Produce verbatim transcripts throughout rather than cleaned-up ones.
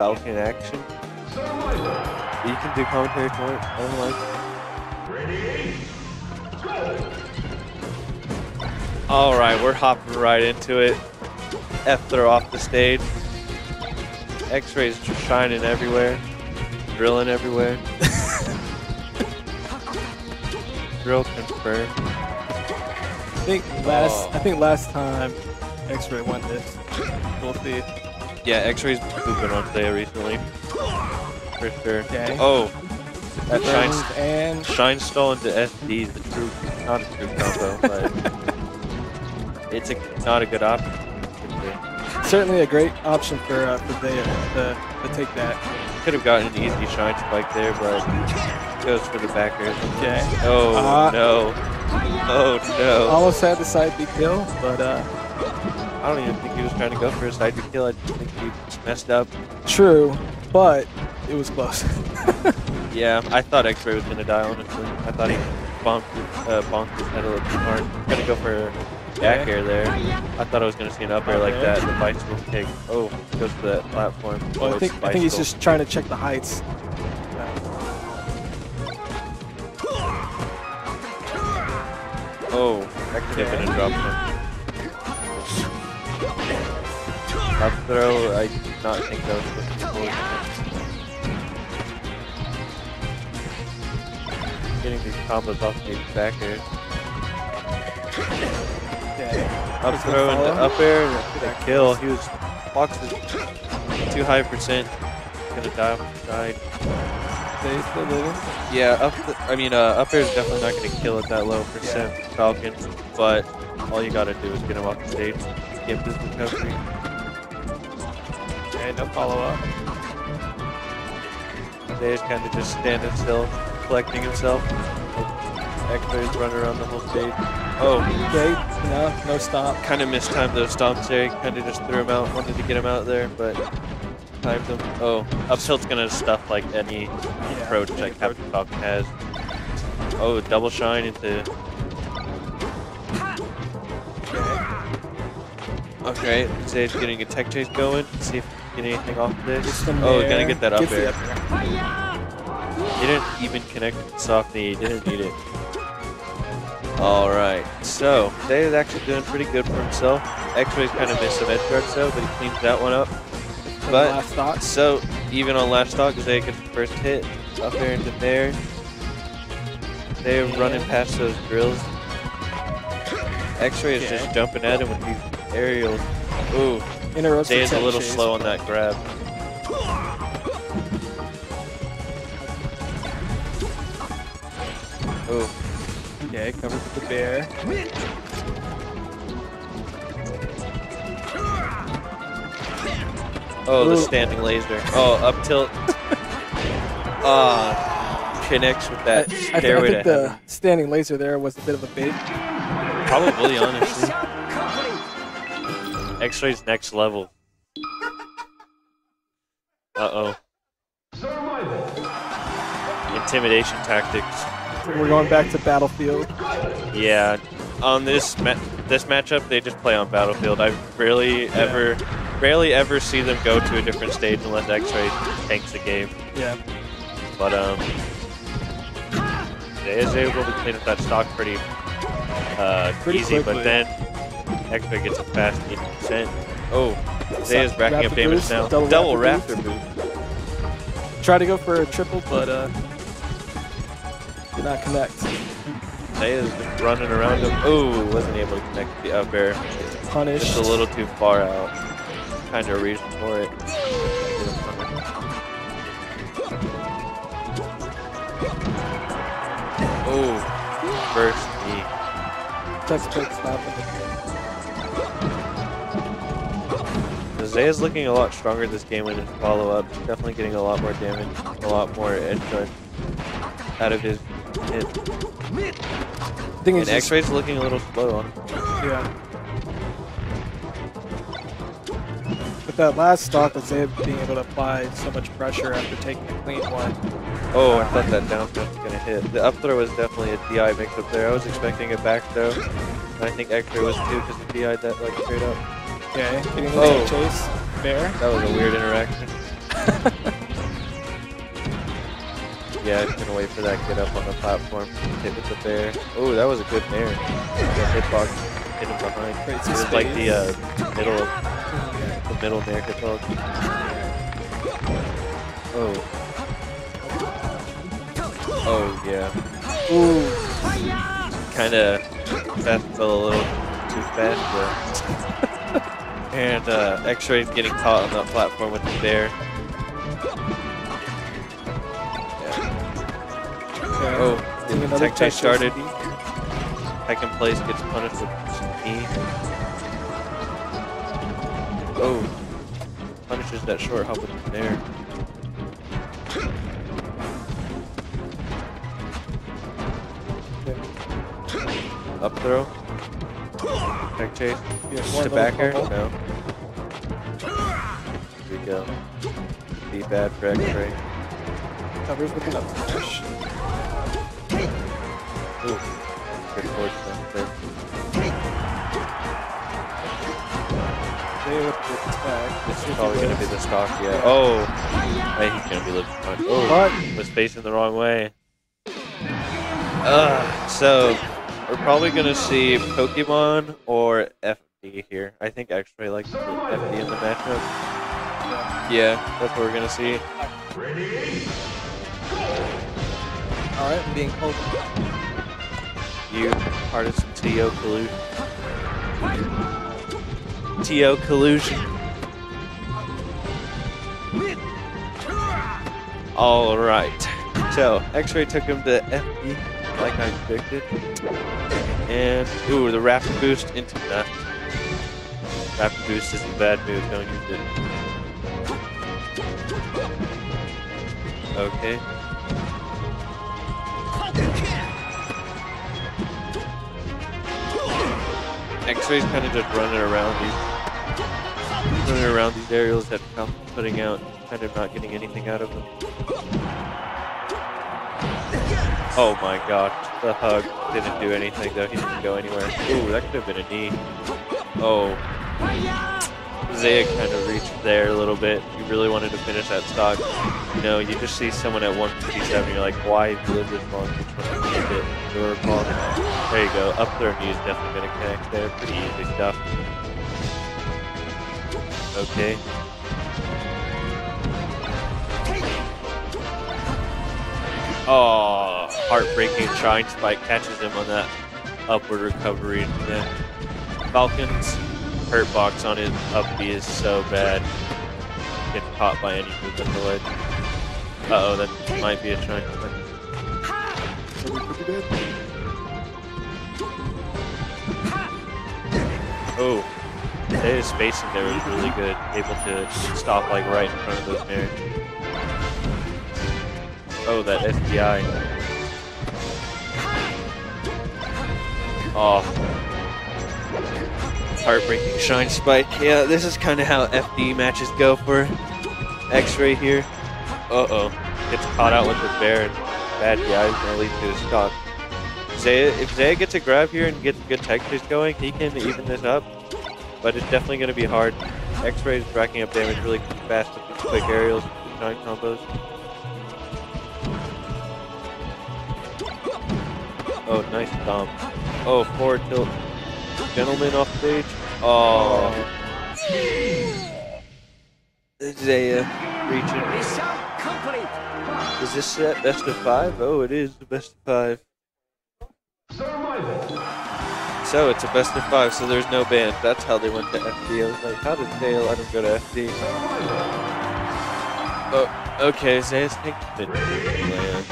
Falcon action. You can do commentary if you want. I don't like it. Alright, we're hopping right into it. F throw off the stage. X-rays just shining everywhere. Drilling everywhere. Drill confirmed. I think last oh. I think last time X-ray won this. We'll see. Yeah, X-ray's been on today recently. For sure. Okay. Oh, that shine, and shine stall into S D is the true, not a true combo, but it's a, not a good option. Certainly a great option for uh, for Zaya to, to take that. Could have gotten an easy shine spike there, but goes for the back air. Okay. Oh uh, no. Oh no. Almost had the side B kill, but uh, I don't even think he was trying to go for a side B kill. I just think he messed up. True, but it was close. Yeah, I thought X-ray was gonna die. Honestly, I thought he bonked, uh, bonked his head a little too hard. Gonna go for back air there. I thought I was gonna see an up air like that. The bicycle kick. Oh, goes to that platform. Well, I think I think he's just trying to check the heights. Oh, that could have been a drop jump. Up throw, I did not think that was supposed to be forward. Getting these combos off the back air. Okay. Up throw and the up air, and a kill. He was, Fox was too high percent. Gonna die off the side. They still living? Yeah, up the, I mean, uh, up air is definitely not going to kill at that low percent yeah. Falcon, but all you got to do is get him off the stage, skip his recovery. Okay, no follow up. They kind of just standing still, collecting himself. X-rays running around the whole stage. Oh, okay, no, no stop. Kind of mistimed those stomps there, kind of just threw him out, wanted to get him out there, but timed him. Oh, up tilt's going to stuff like any yeah, approach like Captain Falcon has. Oh, double shine into. Okay, Zay's getting a tech chase going. Let's see if he can get anything off of this. Oh, he's gonna get that up air. He didn't even connect with the soft knee. He didn't need it. Alright, so Zay is actually doing pretty good for himself. X-ray's kind of missed some edge guards though, but he cleans that one up. But last stock. So even on last stock, Zay gets the first hit up there into there. They're yeah. running past those drills. X-ray is okay. just jumping at him with these aerials. Ooh, Zay is a little chase. slow on that grab. Ooh. Okay, covers with the bear. Oh, the standing laser. Oh, up tilt. Ah, uh, connects with that I, stairway I think to the heaven. standing laser there was a bit of a bait. Probably, honestly. X-ray's next level. Uh-oh. Intimidation tactics. We're going back to Battlefield. Yeah. On this ma this matchup, they just play on Battlefield. I rarely yeah. ever, rarely ever see them go to a different stage unless X-ray tanks the game. Yeah. But um, they is able to clean up that stock pretty, uh, pretty easy. quickly. But then X-ray gets a fast eighty percent. Oh, Zay is racking up damage boost, now. Double, double raptor, raptor boost. Try to go for a triple, but uh, did not connect. Zay is just running around him. Oh, wasn't able to connect the up air. Punished. Just a little too far out. Kind of a reason for it. Oh, first knee. That's a quick stop. Zay is looking a lot stronger this game with his follow-up. Definitely getting a lot more damage, a lot more edge guard out of his hit. And X-ray's looking a little slow on him. Yeah. With that last stock, with Zay being able to apply so much pressure after taking a clean one. Oh, I thought that down throw was going to hit. The up throw was definitely a D I mix-up there. I was expecting a back throw. And I think X-ray was too because he D I'd that like straight up. Okay, getting the oh. chase. Bear. That was a weird interaction. Yeah, I'm gonna wait for that get up on the platform. Hit with the bear. Oh, that was a good bear. The hitbox hit him behind. It was like the uh, middle, the middle bear hitbox. Oh. Oh yeah. Ooh. Kinda, that fell a little too fast there. And uh, X-Ray's getting caught on that platform with the bear. Okay. Oh, the tech chase started. Second place gets punished with E. Oh, punishes that short hop with the bear. Up throw. Tech chase. Yeah, to back air. No. Here we go. Be bad for X-Ray. Covers with an up smash. Ooh. Good force there. They with the attack. This is probably going to be the stock, yeah. Oh! Hey, he's going to be looking fun. Oh, What? was facing the wrong way. Uh, so, we're probably going to see Pokemon or F D here. I think X-Ray likes the F D in the matchup. Yeah, that's what we're going to see. Alright, I'm being called. You, artist T O Collusion. T O Collusion. Alright. So, X-Ray took him to F D, like I predicted. And, ooh, the Rapid Boost into that. Rapid Boost is a bad move, don't use it. Okay. X-Ray's kind of just running around these, running around these aerials that I'm putting out, kind of not getting anything out of them. Oh my gosh, the hug didn't do anything though. He didn't go anywhere. Ooh, that could have been a knee. Oh, Zaya kind of reached there a little bit. You really wanted to finish that stock. You know, you just see someone at one fifty-seven. You're like, why have you lived this long? Which one do you get? Your call. There you go. Up throw knee is definitely going to connect there. Pretty easy stuff. Okay. Oh, heartbreaking shine spike catches him on that upward recovery. Yeah. Falcon's hurt box on his up B is so bad. Gets caught by any move in the ledge. Uh oh, that might be a shine spike. Oh, his spacing there was really good. Able to stop like right in front of those mirrors. Oh, that S D I. Oh. Heartbreaking shine spike. Yeah, this is kind of how F D matches go for X-Ray here. Uh-oh. Gets caught out with the bear and bad D I is going to lead to his stock. Zaya, if Zaya gets a grab here and gets a good tech chase going, he can even this up. But it's definitely going to be hard. X-Ray is racking up damage really fast with these quick aerials, shine combos. Oh, nice dump. Oh, forward tilt. Gentleman off stage. Oh. Zaya reaching. Is this set best of five? Oh, it is the best of five. So it's a best of five, so there's no ban. That's how they went to F D. I was like, how did they let him go to F D? Oh, okay, Zaya's taking the land.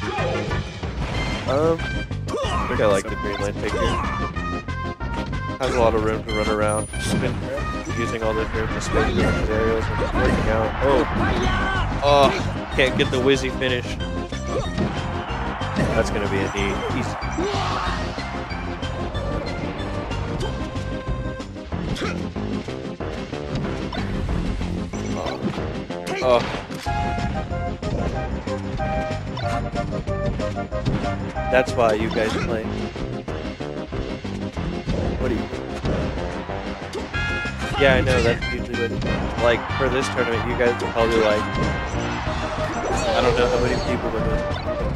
Um, I think I like the green lane pick here. Has a lot of room to run around. Been using all this room to space the areas and it's working out. Oh, oh, can't get the whizzy finish. That's gonna be a knee. He's oh. That's why you guys play. What do you think? Yeah, I know, that's usually what, like, for this tournament, you guys are probably like, I don't know how many people would win.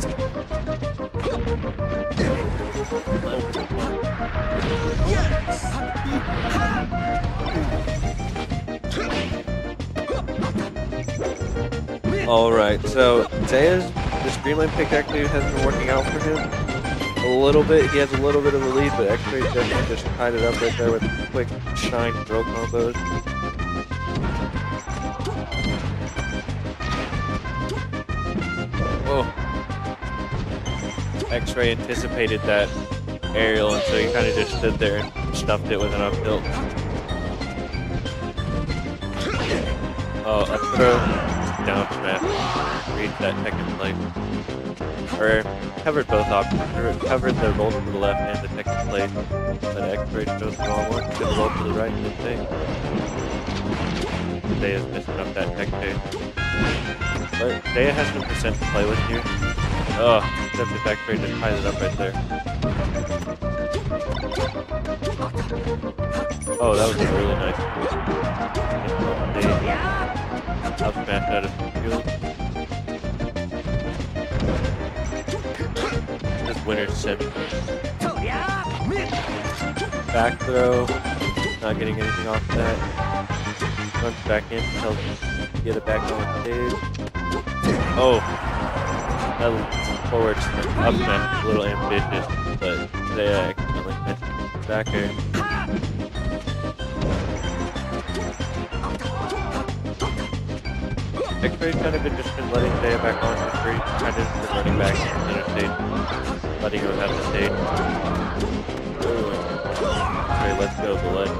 Alright, so Zaya's, this Greenland pick actually has been working out for him a little bit. He has a little bit of a lead, but X-Ray definitely just tied it up right there with quick shine throw combos. Whoa. X-Ray anticipated that aerial, and so he kind of just stood there and stuffed it with an up tilt. Oh, up throw. Down smash. Read that second play. Or covered both options. Or covered the roll to the left and the second play. But X-Ray chose the wrong one. Did the roll to the right and the thing. Zaya's messing up that tech phase. But Zaya has some percent to play with here. Oh, except if X-Ray just ties it up right there. Oh, that was a really nice move. Up smash out of the field. This winner's sim. Back throw. Not getting anything off that. Runs back in, tells him to get it back on stage. Oh! That forward up smash, a little ambitious, but they accidentally missed the back air. X-Ray's kind of been just been letting Zaya back on for free, kind of just been running back to the center stage, letting her have the stage. Ooh. X-Ray lets go of the ledge.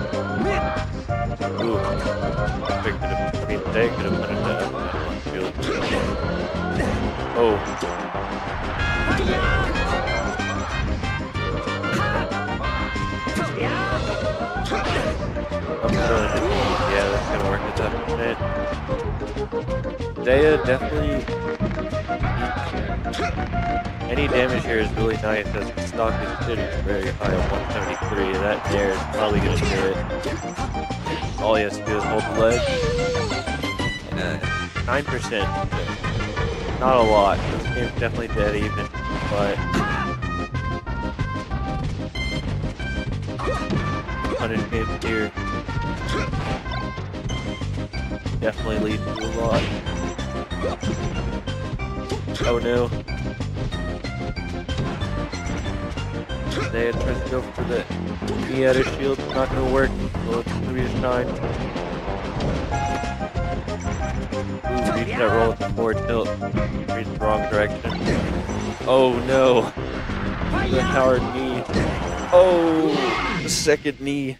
Ooh. X-Ray could have, I mean, Zaya could have punished that up on field. Oh. I'm throwing it. Yeah, that's gonna work at that percent. Zaya definitely, any damage here is really nice as the stock is sitting very high at one seventy-three. That there is probably going to do it. All he has to do is hold the ledge. nine percent. Not a lot. This game's definitely dead even, but punish games here definitely lead to a lot. Oh no. Zaya tries to go for the knee out of shield. It's not going to work. Well, it's going to be a shine. Ooh, reach that roll with the forward tilt. Reach the wrong direction. Oh no. The hard knee. Oh, the second knee.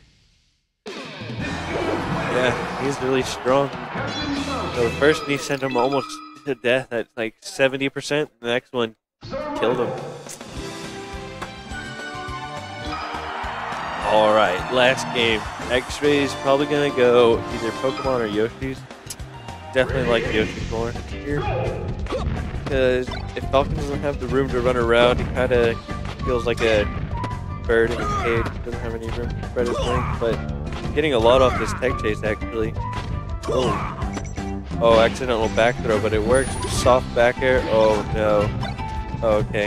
Yeah, he's really strong. So the first knee sent him almost to death at like seventy percent. The next one killed him. Alright, last game. X-Ray's probably going to go either Pokemon or Yoshi's. Definitely like Yoshi's more here. Because if Falcon doesn't have the room to run around, he kind of feels like a bird in a cage. Doesn't have any room to spread his wings, but getting a lot off this tech chase actually. Oh, oh, accidental back throw, but it works. Soft back air. Oh no. Oh, okay.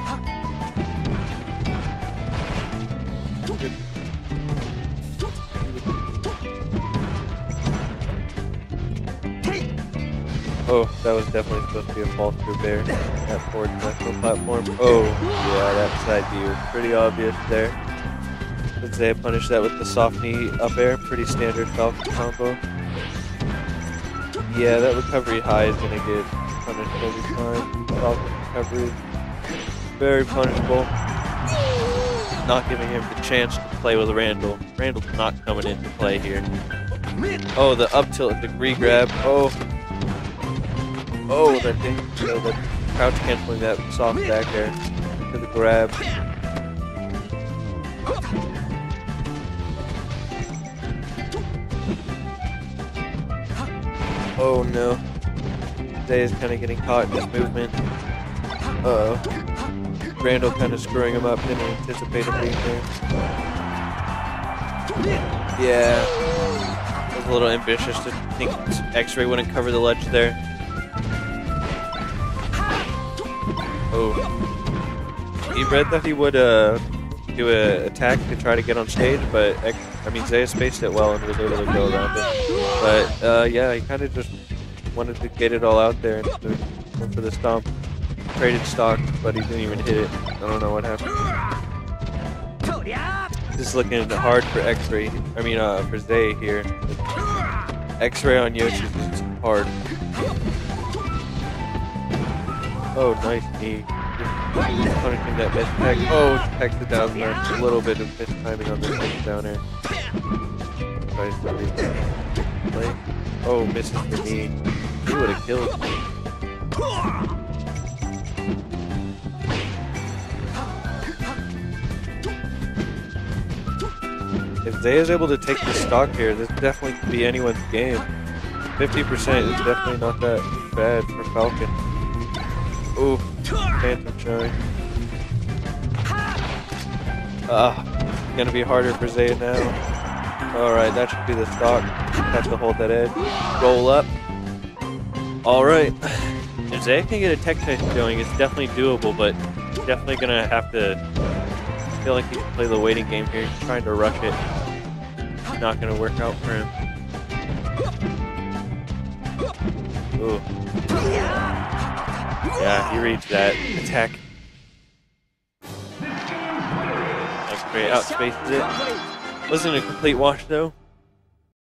Oh, that was definitely supposed to be a fall through bear. That forward special platform. Oh, yeah, that side view was pretty obvious there. But Zaya punished that with the soft knee up air. Pretty standard Falcon combo. Yeah, that recovery high is going to get punished every time. Falcon recovery. Very punishable. Not giving him the chance to play with Randall. Randall's not coming into play here. Oh, the up tilt degree grab. Oh. Oh, that thing. So the crouch canceling that soft back air to the grab. Oh no. Zaya's kind of getting caught in this movement. Uh oh. Randall kind of screwing him up, didn't anticipate him being there. Yeah. a little ambitious to think X-Ray wouldn't cover the ledge there. Oh. He read that he would uh, do an attack to try to get on stage, but X I mean, Zaya spaced it well and was able to go around it. But uh, yeah, he kind of just wanted to get it all out there and went for the stomp. Traded stock, but he didn't even hit it. I don't know what happened. Just looking hard for X-Ray. I mean, uh, for Zay here. X-Ray on Yoshi is hard. Oh, nice knee. Just punishing that miss tech. Oh, tech the down there. A little bit of miss timing on this thing down there. Tries to replay. Oh, misses the knee. He would have killed me. If Zay is able to take the stock here, this definitely could be anyone's game. fifty percent is definitely not that bad for Falcon. Ooh, Phantom Shine. Ah, it's gonna be harder for Zay now. Alright, that should be the stock. Have to hold that edge. Roll up. Alright. If Zay can get a tech test going, it's definitely doable, but definitely gonna have to I feel like he can play the waiting game here. He's trying to rush it. Not gonna work out for him. Ooh. Yeah, he reads that attack. X-Ray outspaces it. Wasn't a complete wash though.